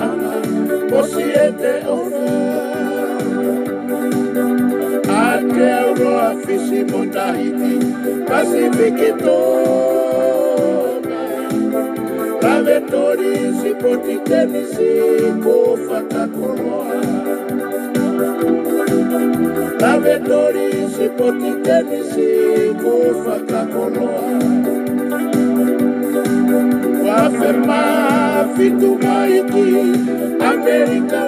anga Osiete ofu Ate Aurora Fisi Motahiti Pacific Lave Toli Sipoti Tenisi Kofata Koloa Lave Toli Sipoti Tenisi Kofata Koloa Wafema Fitu Maiki Amerika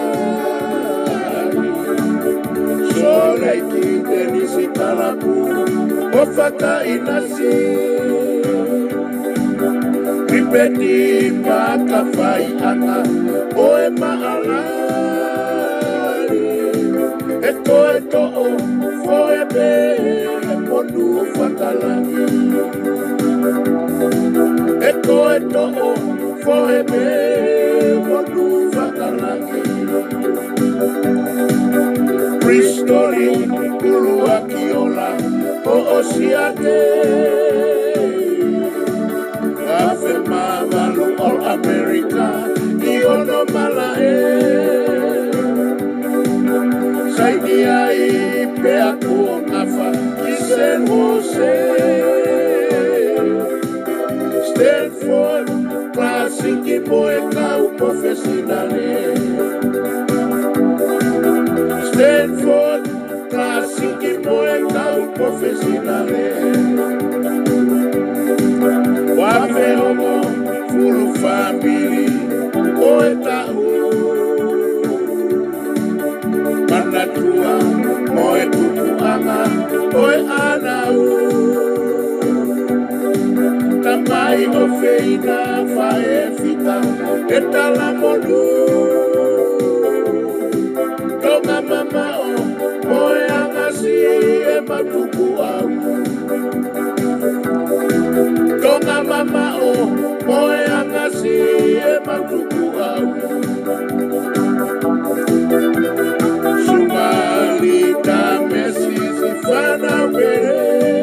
Lari Soraiki Tenisi Kalaku Kofata Inasi Ripeti Pakafai Ana Oema Alari Eto eto o Foebe Monu Fakalani Eto eto o Foebe Monu Fakalani Ristori Kulu Akiola O Osiate Afema Valu All America Iono Malae Saidi ai pe aku afa Kisen Jose Stanford Classic Moeka Professionale Stanford Classic Moeka Professionale Wafe homo full family Oeta Manatua Moe Kukuanga Oe Anau Tamai Ofeina Fae Fita Etala Modu Tonga Mama O Moe Angasi Ematuku Au Tonga Mama O Moe Angasi Ematuku Au Sumalita Messi Zifana Were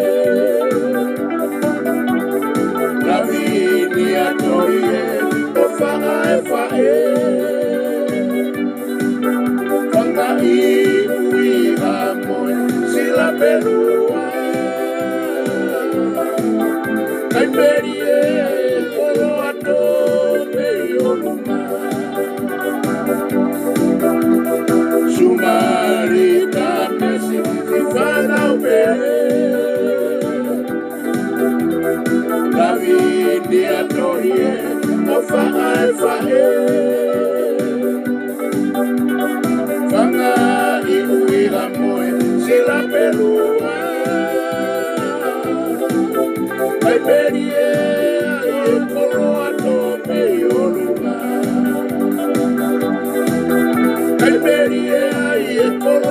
Lavini Atoye Ofa Aefae Fanga Iwi Amoy Sila Belua Kaimerie Olo Ato Meyoluma Sumarita Messi Zifana Were Lavini Atoye Ofa Aefae Fanga Iwi Amoy Sila Belua Kaimerie Olo Ato Meyoluma Kaimerie Olo